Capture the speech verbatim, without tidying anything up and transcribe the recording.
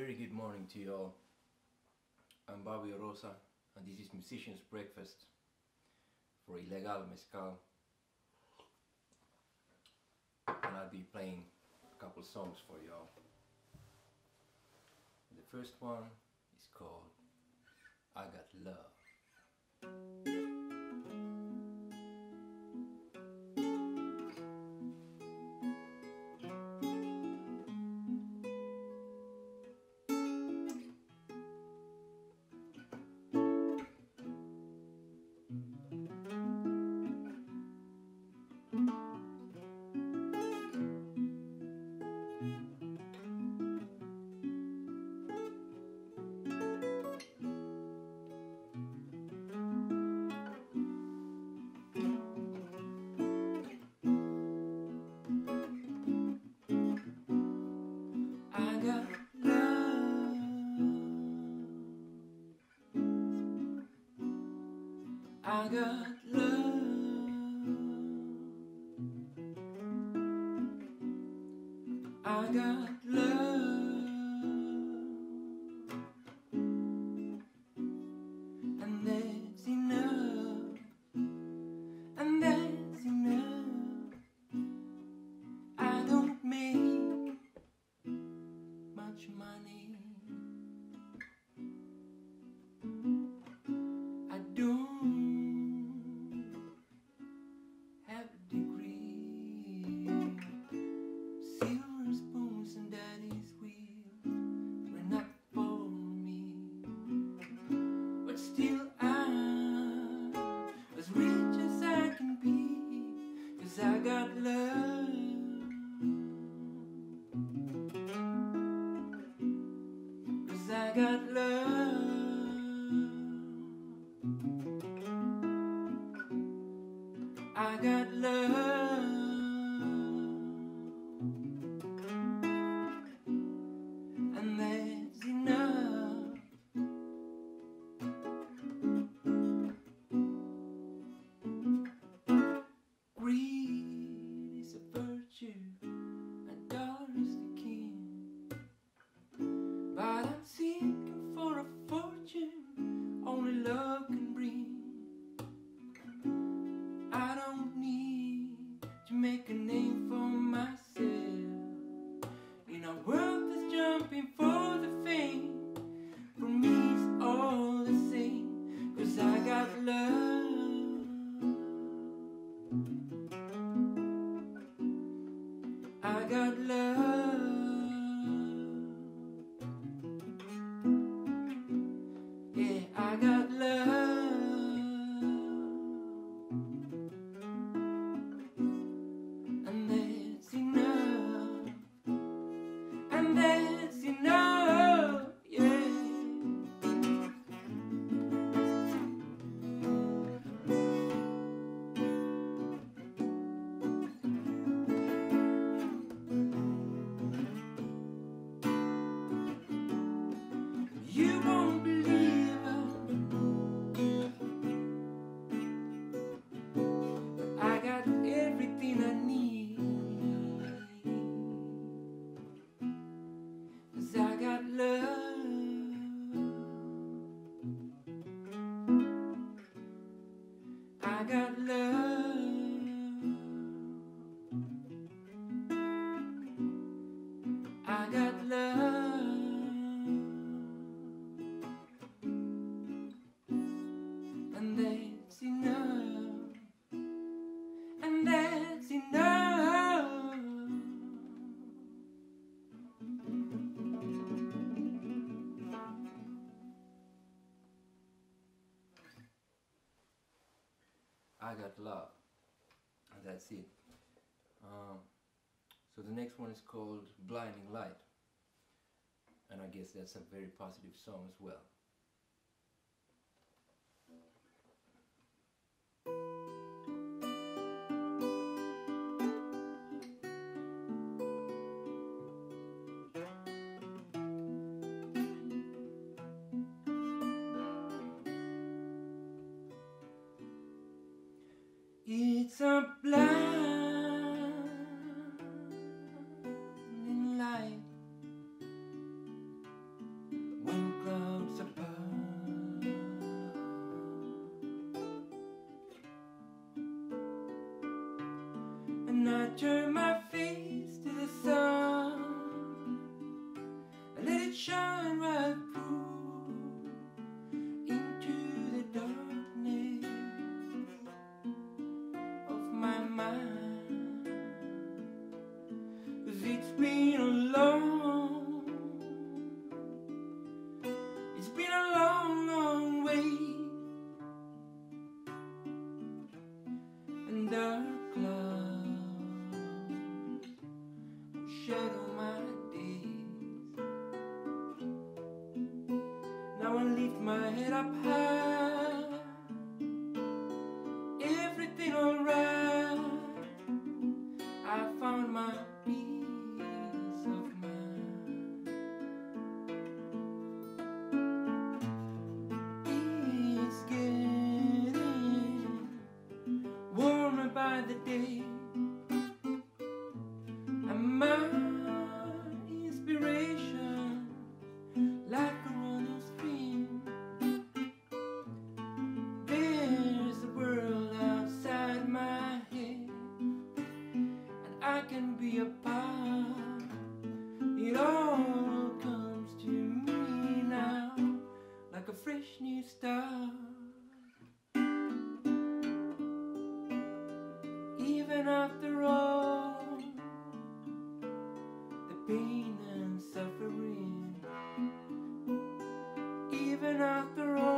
very good morning to you all. I'm Bobby Oroza and this is Musician's Breakfast for Ilegal Mezcal, and I'll be playing a couple songs for you all. The first one is called I Got Love. I got love, I got love, and that's enough, and that's enough. I don't make much money, I don't I got love, cause I got love, I got love, and that's enough. Greed is a virtue, and dollar is the king. But I'm seeking for a fortune only love can bring. I don't need to make a name for myself in a world that's jumping for the fame. For me it's all the same, cause I got love, I got love, yeah, I got love, and that's enough, and that's enough, yeah. You won't believe it, but I got everything I need, cause I got love, I got love, I got love, and that's enough, and that's enough. I got love, and that's it. Um, so the next one is called Blinding Light, and I guess that's a very positive song as well. It's a blinding light it shine right through into the darkness of my mind. 'Cause it's been a long, it's been a long, long way, and dark clouds will shadow my days. Now I lift my head up high, everything alright. I found my peace of mind. It's getting warmer by the day, and my inspiration like a running stream. There's a world outside my head, and I can be a part. It all comes to me now like a fresh new start. Even after all the pain and suffering, even after all